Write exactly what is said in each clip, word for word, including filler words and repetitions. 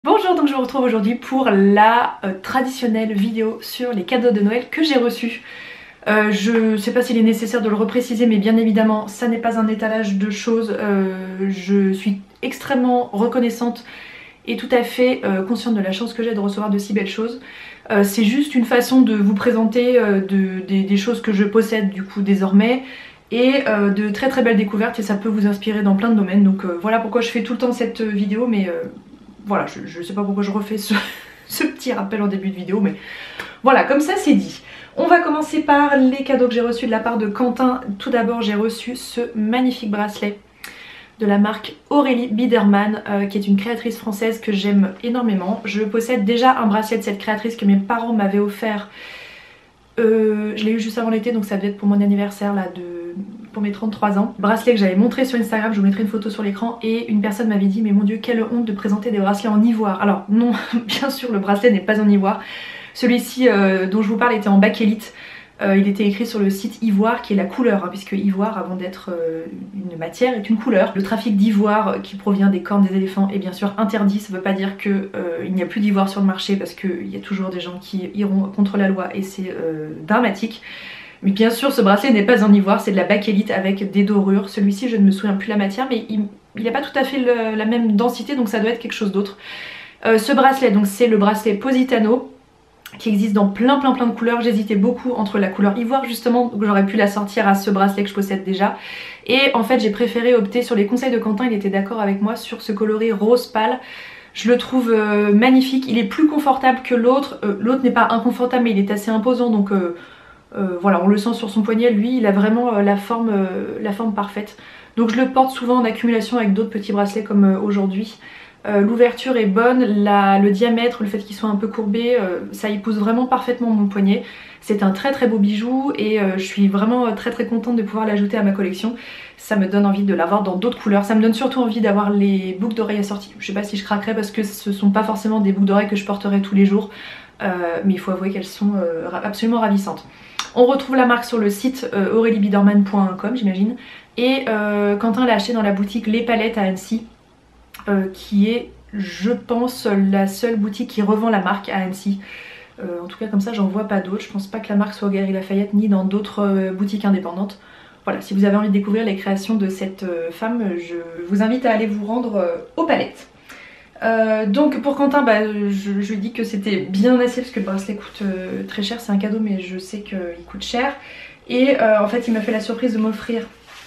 Bonjour, donc je vous retrouve aujourd'hui pour la euh, traditionnelle vidéo sur les cadeaux de Noël que j'ai reçus. Euh, je sais pas s'il est nécessaire de le repréciser, mais bien évidemment ça n'est pas un étalage de choses. Euh, je suis extrêmement reconnaissante et tout à fait euh, consciente de la chance que j'ai de recevoir de si belles choses. Euh, c'est juste une façon de vous présenter euh, de, des, des choses que je possède du coup désormais et euh, de très très belles découvertes, et ça peut vous inspirer dans plein de domaines. Donc euh, voilà pourquoi je fais tout le temps cette vidéo, mais euh, voilà, je, je sais pas pourquoi je refais ce, ce petit rappel en début de vidéo, mais voilà, comme ça c'est dit. On va commencer par les cadeaux que j'ai reçus de la part de Quentin. Tout d'abord, j'ai reçu ce magnifique bracelet de la marque Aurélie Biederman, euh, qui est une créatrice française que j'aime énormément. Je possède déjà un bracelet de cette créatrice que mes parents m'avaient offert. Euh, je l'ai eu juste avant l'été, donc ça devait être pour mon anniversaire là, de... pour mes trente-trois ans. Bracelet que j'avais montré sur Instagram, je vous mettrai une photo sur l'écran, et une personne m'avait dit mais mon dieu, quelle honte de présenter des bracelets en ivoire. Alors non, bien sûr le bracelet n'est pas en ivoire. Celui-ci euh, dont je vous parle était en bakélite. Euh, il était écrit sur le site ivoire, qui est la couleur, hein, puisque ivoire, avant d'être euh, une matière, est une couleur. Le trafic d'ivoire qui provient des cornes des éléphants est bien sûr interdit. Ça ne veut pas dire qu'il euh, n'y a plus d'ivoire sur le marché, parce qu'il y a toujours des gens qui iront contre la loi, et c'est euh, dramatique. Mais bien sûr, ce bracelet n'est pas en ivoire, c'est de la bakélite avec des dorures. Celui-ci, je ne me souviens plus de la matière, mais il n'a pas tout à fait le, la même densité, donc ça doit être quelque chose d'autre. Euh, ce bracelet, donc c'est le bracelet Positano, qui existe dans plein plein plein de couleurs. J'hésitais beaucoup entre la couleur ivoire justement, donc j'aurais pu la sortir à ce bracelet que je possède déjà, et en fait j'ai préféré opter sur les conseils de Quentin. Il était d'accord avec moi sur ce coloris rose pâle. Je le trouve euh, magnifique, il est plus confortable que l'autre. euh, l'autre n'est pas inconfortable, mais il est assez imposant, donc euh, euh, voilà, on le sent sur son poignet. Lui il a vraiment euh, la, forme, euh, la forme parfaite, donc je le porte souvent en accumulation avec d'autres petits bracelets comme euh, aujourd'hui. Euh, L'ouverture est bonne, la, le diamètre, le fait qu'il soit un peu courbé, euh, ça épouse vraiment parfaitement mon poignet. C'est un très très beau bijou, et euh, je suis vraiment très très contente de pouvoir l'ajouter à ma collection. Ça me donne envie de l'avoir dans d'autres couleurs. Ça me donne surtout envie d'avoir les boucles d'oreilles assorties. Je sais pas si je craquerai, parce que ce sont pas forcément des boucles d'oreilles que je porterai tous les jours, euh, mais il faut avouer qu'elles sont euh, absolument ravissantes. On retrouve la marque sur le site euh, aurélie biederman point com, j'imagine, et euh, Quentin l'a acheté dans la boutique Les Palettes à Annecy. Euh, qui est, je pense, la seule boutique qui revend la marque à Annecy. Euh, en tout cas comme ça j'en vois pas d'autres. Je pense pas que la marque soit au Galeries Lafayette ni dans d'autres euh, boutiques indépendantes. Voilà, si vous avez envie de découvrir les créations de cette euh, femme, je vous invite à aller vous rendre euh, aux Palettes. Euh, donc pour Quentin, bah, je, je lui ai dit que c'était bien assez, parce que le bracelet coûte euh, très cher. C'est un cadeau, mais je sais qu'il coûte cher. Et euh, en fait il m'a fait la surprise de m'offrir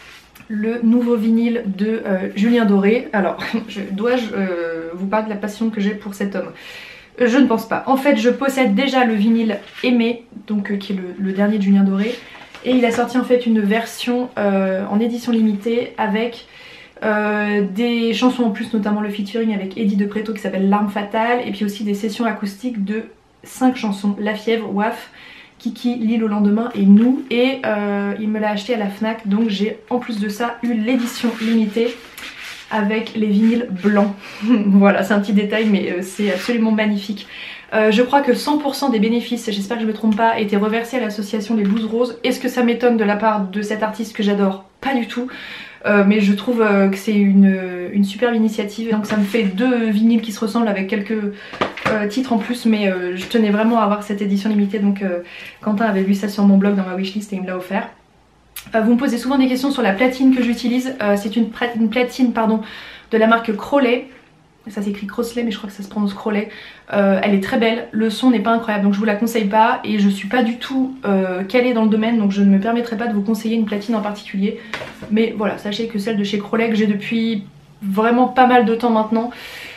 le nouveau vinyle de euh, Julien Doré. Alors, je, dois-je euh, vous parler de la passion que j'ai pour cet homme? euh, Je ne pense pas. En fait, je possède déjà le vinyle Aimé, donc euh, qui est le, le dernier de Julien Doré, et il a sorti en fait une version euh, en édition limitée avec euh, des chansons en plus, notamment le featuring avec Eddie de Pretto qui s'appelle L'arme fatale, et puis aussi des sessions acoustiques de cinq chansons: La fièvre, Waf, Kiki, L'île au lendemain et Nous, et euh, il me l'a acheté à la Fnac, donc j'ai en plus de ça eu l'édition limitée avec les vinyles blancs. Voilà, c'est un petit détail, mais euh, c'est absolument magnifique. Euh, je crois que cent pour cent des bénéfices, j'espère que je ne me trompe pas, étaient reversés à l'association Les Blues Roses. Est-ce que ça m'étonne de la part de cet artiste que j'adore? Pas du tout. Euh, mais je trouve euh, que c'est une, une superbe initiative, donc ça me fait deux vinyles qui se ressemblent avec quelques euh, titres en plus, mais euh, je tenais vraiment à avoir cette édition limitée, donc euh, Quentin avait vu ça sur mon blog dans ma wishlist et il me l'a offert. Euh, vous me posez souvent des questions sur la platine que j'utilise. euh, c'est une, une platine pardon, de la marque Crowley. Ça s'écrit Crossley, mais je crois que ça se prononce Crowley. Euh, elle est très belle, le son n'est pas incroyable, donc je vous la conseille pas, et je suis pas du tout euh, calée dans le domaine, donc je ne me permettrai pas de vous conseiller une platine en particulier. Mais voilà, sachez que celle de chez Crowley, que j'ai depuis vraiment pas mal de temps maintenant,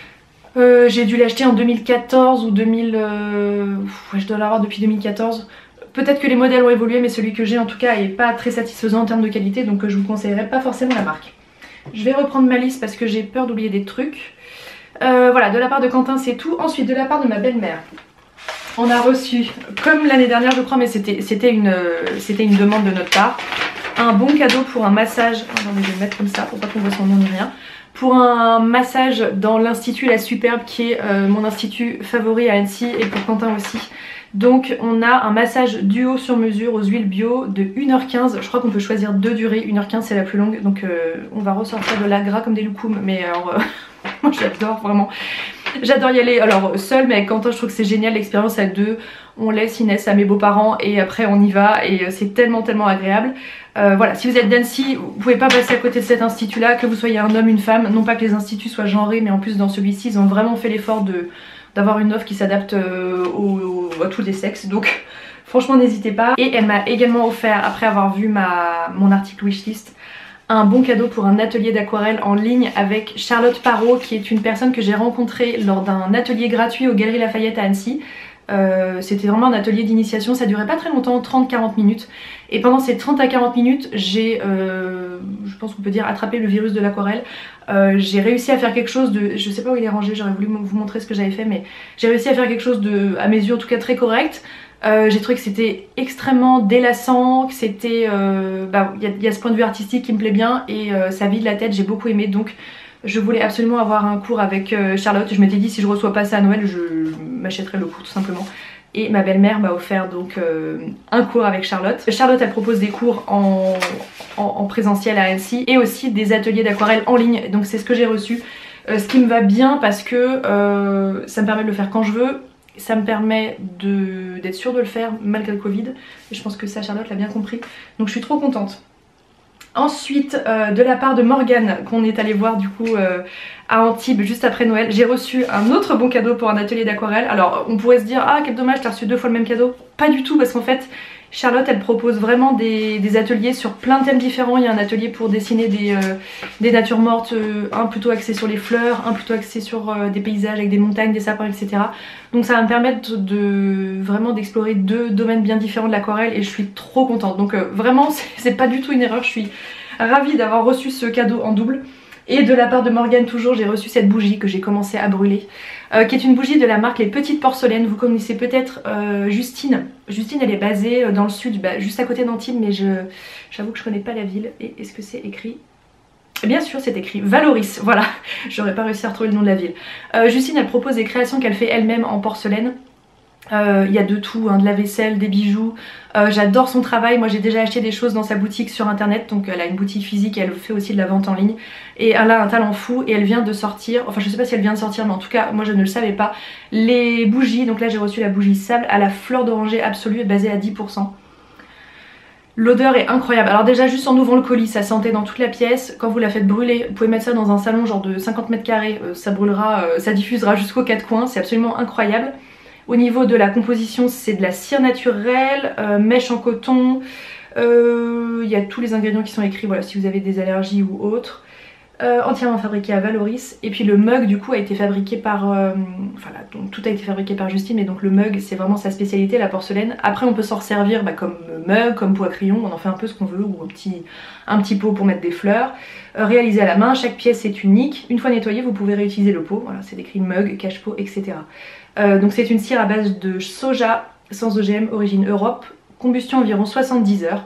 euh, j'ai dû l'acheter en deux mille quatorze ou deux mille... Euh, ouais, je dois l'avoir depuis deux mille quatorze. Peut-être que les modèles ont évolué, mais celui que j'ai en tout cas est pas très satisfaisant en termes de qualité, donc je vous conseillerais pas forcément la marque. Je vais reprendre ma liste parce que j'ai peur d'oublier des trucs. Euh, voilà, de la part de Quentin c'est tout. Ensuite, de la part de ma belle-mère, on a reçu, comme l'année dernière je crois, mais c'était une, c'était une demande de notre part, un bon cadeau pour un massage. Attendez, je vais le mettre comme ça pour pas qu'on voit son nom ni rien. Pour un massage dans l'Institut La Superbe, qui est euh, mon institut favori à Annecy, et pour Quentin aussi. Donc on a un massage duo sur mesure aux huiles bio de une heure quinze. Je crois qu'on peut choisir deux durées, une heure quinze c'est la plus longue, donc euh, on va ressortir de là gras comme des loukoums, mais alors... Euh, moi j'adore vraiment. J'adore y aller, alors seule mais avec Quentin je trouve que c'est génial l'expérience à deux. On laisse Inès à mes beaux-parents et après on y va et c'est tellement tellement agréable. Euh, voilà, si vous êtes d'Annecy, vous pouvez pas passer à côté de cet institut là, que vous soyez un homme, une femme, non pas que les instituts soient genrés mais en plus dans celui-ci ils ont vraiment fait l'effort de d'avoir une offre qui s'adapte euh, au, au, à tous les sexes, donc franchement n'hésitez pas. Et elle m'a également offert, après avoir vu ma, mon article wishlist, un bon cadeau pour un atelier d'aquarelle en ligne avec Charlotte Parot, qui est une personne que j'ai rencontrée lors d'un atelier gratuit aux Galeries Lafayette à Annecy. Euh, c'était vraiment un atelier d'initiation, ça durait pas très longtemps, trente à quarante minutes. Et pendant ces trente à quarante minutes, j'ai, euh, je pense qu'on peut dire, attrapé le virus de l'aquarelle. Euh, j'ai réussi à faire quelque chose de, je sais pas où il est rangé, j'aurais voulu vous montrer ce que j'avais fait, mais j'ai réussi à faire quelque chose de, à mes yeux en tout cas très correct. Euh, j'ai trouvé que c'était extrêmement délassant, que c'était, euh, bah, y a, y a ce point de vue artistique qui me plaît bien et euh, ça vide la tête, j'ai beaucoup aimé, donc je voulais absolument avoir un cours avec euh, Charlotte. Je m'étais dit si je reçois pas ça à Noël, je m'achèterai le cours tout simplement. Et ma belle-mère m'a offert donc euh, un cours avec Charlotte. Charlotte elle propose des cours en, en, en présentiel à Annecy et aussi des ateliers d'aquarelle en ligne, donc c'est ce que j'ai reçu. Euh, ce qui me va bien parce que euh, ça me permet de le faire quand je veux, ça me permet d'être sûre de le faire malgré le Covid. Et je pense que ça Charlotte l'a bien compris, donc je suis trop contente. Ensuite, euh, de la part de Morgane, qu'on est allé voir du coup euh, à Antibes juste après Noël, j'ai reçu un autre bon cadeau pour un atelier d'aquarelle. Alors on pourrait se dire, ah quel dommage, t'as reçu deux fois le même cadeau. Pas du tout, parce qu'en fait Charlotte elle propose vraiment des, des ateliers sur plein de thèmes différents. Il y a un atelier pour dessiner des, euh, des natures mortes, euh, un plutôt axé sur les fleurs, un plutôt axé sur euh, des paysages avec des montagnes, des sapins, et cetera. Donc ça va me permettre de vraiment d'explorer deux domaines bien différents de l'aquarelle et je suis trop contente. Donc euh, vraiment c'est pas du tout une erreur, je suis ravie d'avoir reçu ce cadeau en double. Et de la part de Morgane toujours, j'ai reçu cette bougie que j'ai commencé à brûler, euh, qui est une bougie de la marque Les Petites Porcelaines. Vous connaissez peut-être euh, Justine. Justine elle est basée dans le sud, bah, juste à côté d'Antibes, mais je j'avoue que je connais pas la ville. Et est-ce que c'est écrit? Bien sûr c'est écrit Valoris, voilà, j'aurais pas réussi à retrouver le nom de la ville. Euh, Justine elle propose des créations qu'elle fait elle-même en porcelaine. Il euh, y a de tout, hein, de la vaisselle, des bijoux, euh, j'adore son travail. Moi j'ai déjà acheté des choses dans sa boutique sur internet, donc elle a une boutique physique et elle fait aussi de la vente en ligne et elle a un talent fou et elle vient de sortir, enfin je sais pas si elle vient de sortir mais en tout cas moi je ne le savais pas, les bougies. Donc là j'ai reçu la bougie sable à la fleur d'oranger absolue basée à dix pour cent. L'odeur est incroyable. Alors déjà juste en ouvrant le colis ça sentait dans toute la pièce. Quand vous la faites brûler, vous pouvez mettre ça dans un salon genre de cinquante mètres carrés, euh, ça brûlera, euh, ça diffusera jusqu'aux quatre coins, c'est absolument incroyable. Au niveau de la composition, c'est de la cire naturelle, euh, mèche en coton, il euh, y a tous les ingrédients qui sont écrits, voilà, si vous avez des allergies ou autres. Euh, entièrement fabriqué à Valoris. Et puis le mug du coup a été fabriqué par, euh, enfin là, donc, tout a été fabriqué par Justine, mais donc le mug c'est vraiment sa spécialité, la porcelaine. Après on peut s'en servir bah, comme mug, comme pot à crayon, on en fait un peu ce qu'on veut, ou un petit, un petit pot pour mettre des fleurs. Euh, réalisé à la main, chaque pièce est unique. Une fois nettoyé vous pouvez réutiliser le pot, voilà, c'est écrit mug, cache-pot, et cetera. Euh, donc c'est une cire à base de soja sans O G M, origine Europe, combustion environ soixante-dix heures.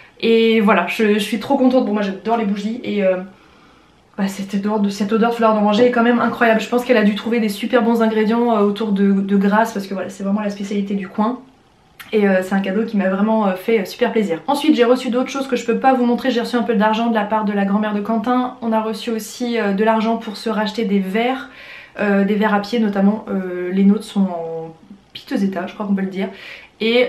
Et voilà, je, je suis trop contente, bon moi j'adore les bougies et euh, bah, cette, odeur de, cette odeur de fleur d'oranger est quand même incroyable. Je pense qu'elle a dû trouver des super bons ingrédients euh, autour de, de Grasse parce que voilà, c'est vraiment la spécialité du coin. Et euh, c'est un cadeau qui m'a vraiment euh, fait euh, super plaisir. Ensuite j'ai reçu d'autres choses que je peux pas vous montrer. J'ai reçu un peu d'argent de la part de la grand-mère de Quentin. On a reçu aussi euh, de l'argent pour se racheter des verres. Euh, des verres à pied notamment, euh, les nôtres sont en piteux état, je crois qu'on peut le dire. Et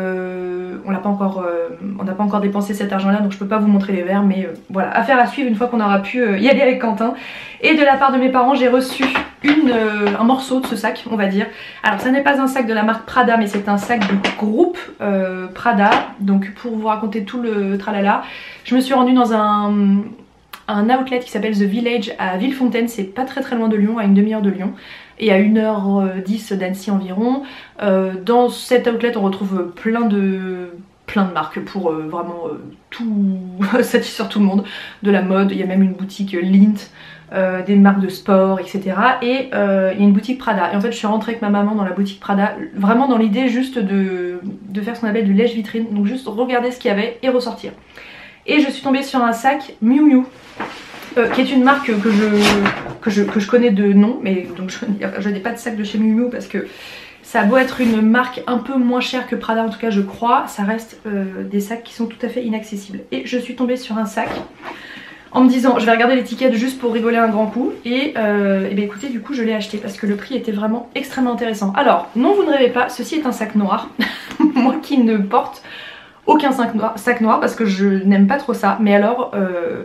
euh, on n'a pas encore, euh, on n'a pas encore dépensé cet argent là, donc je peux pas vous montrer les verres, mais euh, voilà, affaire à suivre une fois qu'on aura pu euh, y aller avec Quentin. Et de la part de mes parents j'ai reçu une, euh, un morceau de ce sac on va dire. Alors ça n'est pas un sac de la marque Prada mais c'est un sac du groupe euh, Prada. Donc pour vous raconter tout le tralala, je me suis rendue dans un... un outlet qui s'appelle The Village à Villefontaine, c'est pas très très loin de Lyon, à une demi-heure de Lyon et à une heure dix d'Annecy environ. Euh, dans cet outlet on retrouve plein de plein de marques pour euh, vraiment euh, tout satisfaire tout le monde, de la mode, il y a même une boutique Lint, euh, des marques de sport, et cetera. Et euh, il y a une boutique Prada. Et en fait je suis rentrée avec ma maman dans la boutique Prada, vraiment dans l'idée juste de, de faire ce qu'on appelle du lèche-vitrine, donc juste regarder ce qu'il y avait et ressortir. Et je suis tombée sur un sac Miu Miu, euh, qui est une marque que je, que je, que je connais de nom, mais donc je, je n'ai pas de sac de chez Miu Miu parce que ça a beau être une marque un peu moins chère que Prada, en tout cas je crois, ça reste euh, des sacs qui sont tout à fait inaccessibles. Et je suis tombée sur un sac en me disant je vais regarder l'étiquette juste pour rigoler un grand coup. Et, euh, et bien écoutez, du coup je l'ai acheté parce que le prix était vraiment extrêmement intéressant. Alors non, vous ne rêvez pas, ceci est un sac noir. Moi qui ne porte aucun sac noir, sac noir parce que je n'aime pas trop ça. Mais alors euh,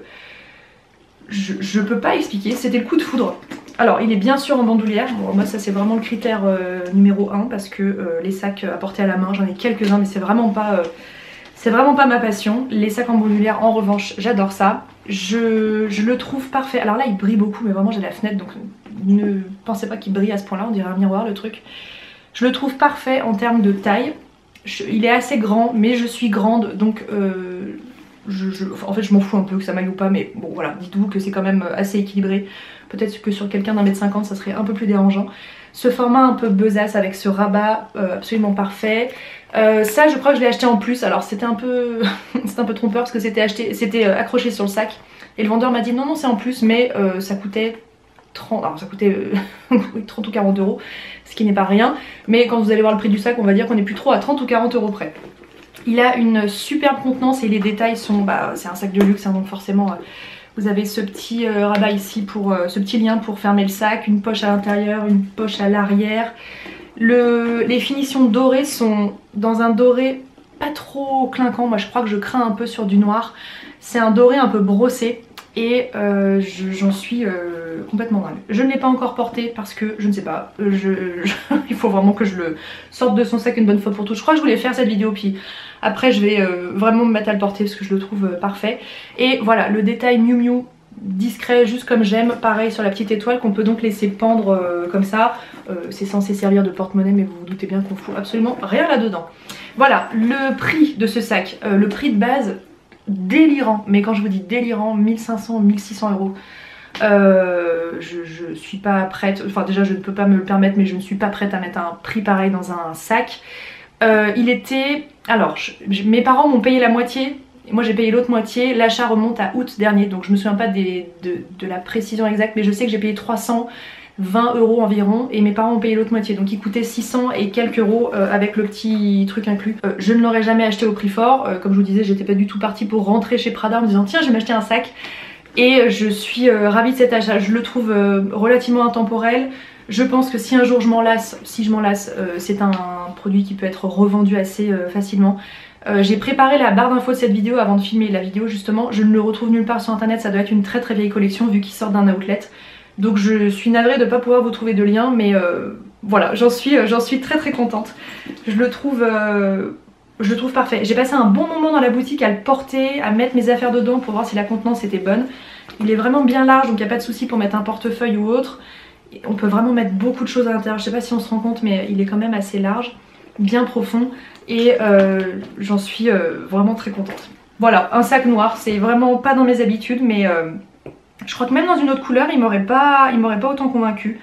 je, je peux pas expliquer, c'était le coup de foudre. Alors il est bien sûr en bandoulière, bon, moi ça c'est vraiment le critère euh, numéro un parce que euh, les sacs à porter à la main, j'en ai quelques-uns mais c'est vraiment pas euh, c'est vraiment pas ma passion. Les sacs en bandoulière en revanche j'adore ça, je, je le trouve parfait. Alors là il brille beaucoup mais vraiment j'ai la fenêtre donc ne pensez pas qu'il brille à ce point là, on dirait un miroir le truc. Je le trouve parfait en termes de taille, je, il est assez grand mais je suis grande donc euh, Je, je, en fait je m'en fous un peu que ça m'aille ou pas mais bon voilà, dites-vous que c'est quand même assez équilibré. Peut-être que sur quelqu'un d'un mètre cinquante ça serait un peu plus dérangeant. Ce format un peu besace avec ce rabat euh, absolument parfait. Euh, ça je crois que je l'ai acheté en plus, alors c'était un peu c'était un peu trompeur parce que c'était acheté, c'était euh, accroché sur le sac et le vendeur m'a dit non non c'est en plus mais euh, ça coûtait trente, alors ça coûtait euh, trente ou quarante euros, ce qui n'est pas rien, mais quand vous allez voir le prix du sac on va dire qu'on n'est plus trop à trente ou quarante euros près. Il a une superbe contenance et les détails sont, bah c'est un sac de luxe hein, donc forcément euh, vous avez ce petit euh, rabat ici pour euh, ce petit lien pour fermer le sac, une poche à l'intérieur, une poche à l'arrière. Le, les finitions dorées sont dans un doré pas trop clinquant, moi je crois que je crains un peu sur du noir. C'est un doré un peu brossé et euh, j'en suis euh, complètement dingue. Je ne l'ai pas encore porté parce que je ne sais pas, je, je, il faut vraiment que je le sorte de son sac une bonne fois pour toutes. Je crois que je voulais faire cette vidéo puis après je vais euh, vraiment me mettre à le porter parce que je le trouve euh, parfait. Et voilà, le détail Miu Miu discret juste comme j'aime, pareil sur la petite étoile qu'on peut donc laisser pendre euh, comme ça. Euh, c'est censé servir de porte-monnaie mais vous vous doutez bien qu'on fout absolument rien là-dedans. Voilà, le prix de ce sac, euh, le prix de base délirant, mais quand je vous dis délirant, mille cinq cents, mille six cents euros. Euh, je, je suis pas prête, enfin déjà je ne peux pas me le permettre mais je ne suis pas prête à mettre un prix pareil dans un sac. Euh, il était, alors je, je, mes parents m'ont payé la moitié, moi j'ai payé l'autre moitié, l'achat remonte à août dernier donc je me souviens pas des, de, de la précision exacte mais je sais que j'ai payé trois cent vingt euros environ et mes parents ont payé l'autre moitié donc il coûtait six cents et quelques euros euh, avec le petit truc inclus. Euh, je ne l'aurais jamais acheté au prix fort, euh, comme je vous disais j'étais pas du tout partie pour rentrer chez Prada en me disant tiens je vais m'acheter un sac et je suis euh, ravie de cet achat, je le trouve euh, relativement intemporel. Je pense que si un jour je m'en lasse, si je m'en lasse, euh, c'est un produit qui peut être revendu assez euh, facilement. Euh, j'ai préparé la barre d'infos de cette vidéo avant de filmer la vidéo justement, je ne le retrouve nulle part sur internet, ça doit être une très très vieille collection vu qu'il sort d'un outlet. Donc je suis navrée de ne pas pouvoir vous trouver de lien mais euh, voilà, j'en suis, euh, j'en suis très très contente. Je le trouve... Euh, je le trouve parfait. J'ai passé un bon moment dans la boutique à le porter, à mettre mes affaires dedans pour voir si la contenance était bonne. Il est vraiment bien large donc il n'y a pas de souci pour mettre un portefeuille ou autre. On peut vraiment mettre beaucoup de choses à l'intérieur, je sais pas si on se rend compte mais il est quand même assez large, bien profond et euh, j'en suis euh, vraiment très contente. Voilà, un sac noir, c'est vraiment pas dans mes habitudes mais euh, je crois que même dans une autre couleur il m'aurait pas, il m'aurait pas autant convaincu.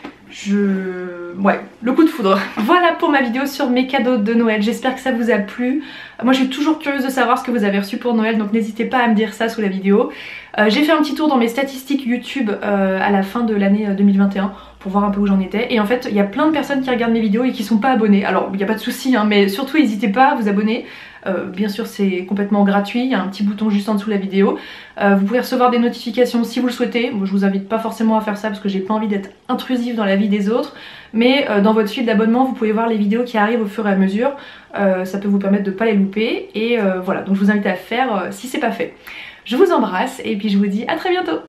Je... ouais, le coup de foudre. Voilà pour ma vidéo sur mes cadeaux de Noël, j'espère que ça vous a plu. Moi je suis toujours curieuse de savoir ce que vous avez reçu pour Noël donc n'hésitez pas à me dire ça sous la vidéo. Euh, j'ai fait un petit tour dans mes statistiques YouTube euh, à la fin de l'année deux mille vingt et un pour voir un peu où j'en étais et en fait il y a plein de personnes qui regardent mes vidéos et qui sont pas abonnées. Alors il n'y a pas de souci hein, mais surtout n'hésitez pas à vous abonner. Euh, bien sûr c'est complètement gratuit, il y a un petit bouton juste en dessous de la vidéo. Euh, vous pouvez recevoir des notifications si vous le souhaitez. Moi je vous invite pas forcément à faire ça parce que j'ai pas envie d'être intrusive dans la vie des autres. Mais euh, dans votre fil d'abonnement vous pouvez voir les vidéos qui arrivent au fur et à mesure. Euh, ça peut vous permettre de pas les louper. Et euh, voilà, donc je vous invite à le faire euh, si c'est pas fait. Je vous embrasse et puis je vous dis à très bientôt.